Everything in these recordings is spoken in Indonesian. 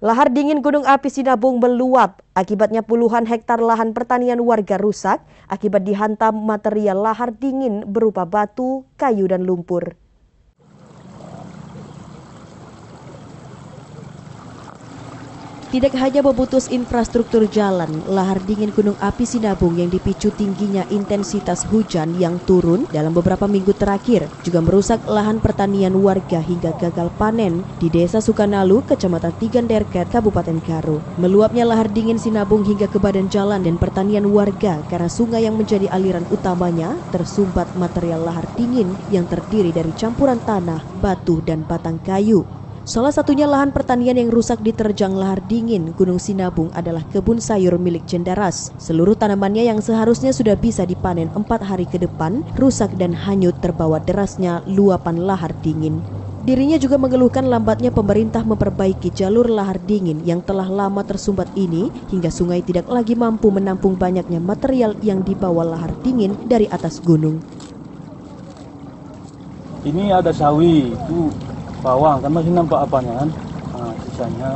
Lahar dingin Gunung Api Sinabung meluap. Akibatnya puluhan hektar lahan pertanian warga rusak akibat dihantam material lahar dingin berupa batu, kayu, dan lumpur. Tidak hanya memutus infrastruktur jalan, lahar dingin Gunung Api Sinabung yang dipicu tingginya intensitas hujan yang turun dalam beberapa minggu terakhir juga merusak lahan pertanian warga hingga gagal panen di Desa Sukanalu, Kecamatan Tiganderket, Kabupaten Karo. Meluapnya lahar dingin Sinabung hingga ke badan jalan dan pertanian warga karena sungai yang menjadi aliran utamanya tersumbat material lahar dingin yang terdiri dari campuran tanah, batu, dan batang kayu. Salah satunya lahan pertanian yang rusak diterjang lahar dingin Gunung Sinabung adalah kebun sayur milik Cendaras. Seluruh tanamannya yang seharusnya sudah bisa dipanen 4 hari ke depan rusak dan hanyut terbawa derasnya luapan lahar dingin. Dirinya juga mengeluhkan lambatnya pemerintah memperbaiki jalur lahar dingin yang telah lama tersumbat ini hingga sungai tidak lagi mampu menampung banyaknya material yang dibawa lahar dingin dari atas gunung. Ini ada sawi itu bawang kan masih nampak apanya kan, sisanya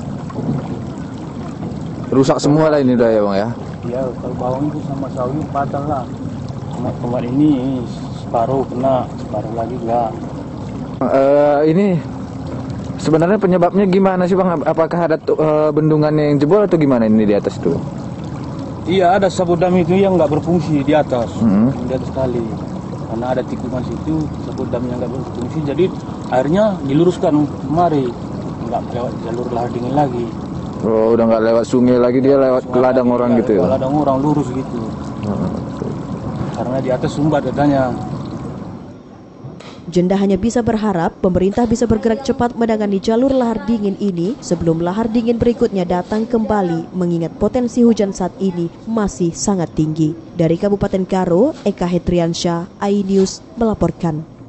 rusak semua lah ini udah ya bang ya? Iya, kalau bawang itu sama sawi patah lah. Kemarin ini separuh kena, separuh lagi enggak. Ini sebenarnya penyebabnya gimana sih bang? Apakah ada bendungannya yang jebol atau gimana ini di atas itu? Iya, ada sabodam itu yang nggak berfungsi di atas, di atas kali. Karena ada tikungan situ, sabodam yang nggak berfungsi, jadi airnya diluruskan kemari, nggak lewat jalur lahar dingin lagi. Oh, udah nggak lewat sungai lagi, dia lewat ke ladang orang gitu ya? Ladang orang lurus gitu. Karena di atas sumbat katanya. Jenda hanya bisa berharap pemerintah bisa bergerak cepat menangani jalur lahar dingin ini sebelum lahar dingin berikutnya datang kembali, mengingat potensi hujan saat ini masih sangat tinggi. Dari Kabupaten Karo, Eka Hetriansyah, iNews melaporkan.